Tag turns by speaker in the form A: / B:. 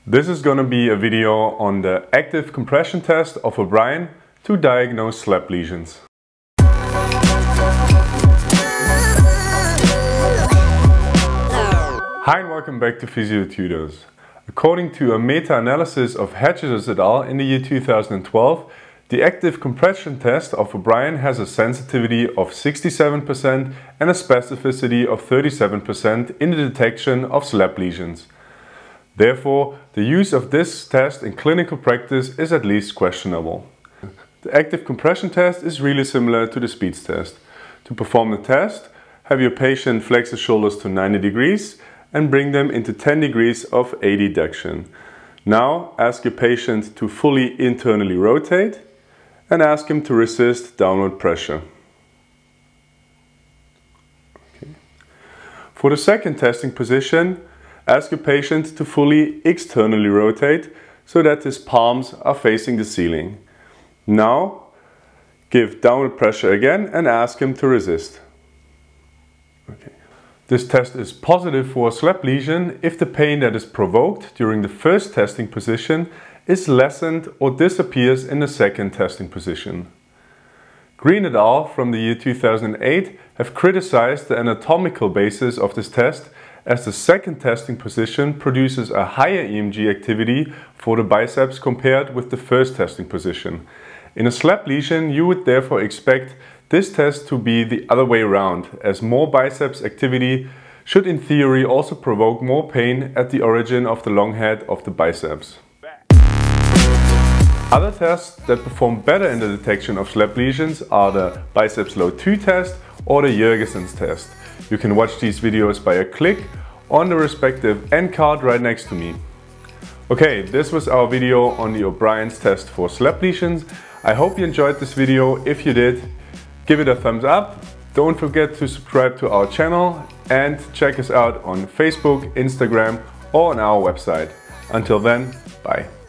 A: This is going to be a video on the active compression test of a brien to diagnose slap lesions. Hi and welcome back to Physiotutors. According to a meta-analysis of Hedges et al. In the year 2012, the active compression test of a brien has a sensitivity of 67% and a specificity of 37% in the detection of slap lesions. Therefore, the use of this test in clinical practice is at least questionable. The active compression test is really similar to the speech test. To perform the test, have your patient flex his shoulders to 90 degrees and bring them into 10 degrees of adduction. Now ask your patient to fully internally rotate and ask him to resist downward pressure. Okay. For the second testing position, ask your patient to fully externally rotate so that his palms are facing the ceiling. Now give downward pressure again and ask him to resist. Okay. This test is positive for a slap lesion if the pain that is provoked during the first testing position is lessened or disappears in the second testing position. Brien et al. From the year 2008 have criticized the anatomical basis of this test, as the second testing position produces a higher EMG activity for the biceps compared with the first testing position. In a slap lesion, you would therefore expect this test to be the other way around, as more biceps activity should in theory also provoke more pain at the origin of the long head of the biceps. Other tests that perform better in the detection of slap lesions are the biceps load 2 test or the Jurgensen's test. You can watch these videos by a click on the respective end card right next to me. Okay, this was our video on the O'Brien's test for slap lesions. I hope you enjoyed this video. If you did, give it a thumbs up. Don't forget to subscribe to our channel and check us out on Facebook, Instagram or on our website. Until then, bye.